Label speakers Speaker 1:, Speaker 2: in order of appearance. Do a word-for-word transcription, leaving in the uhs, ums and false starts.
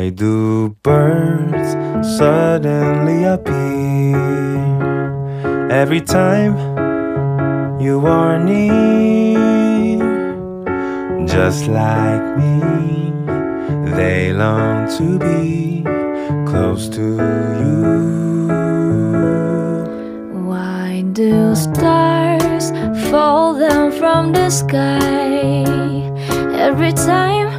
Speaker 1: Why do birds suddenly appear every time you are near? Just like me, they long to be close to you.
Speaker 2: Why do stars fall down from the sky every time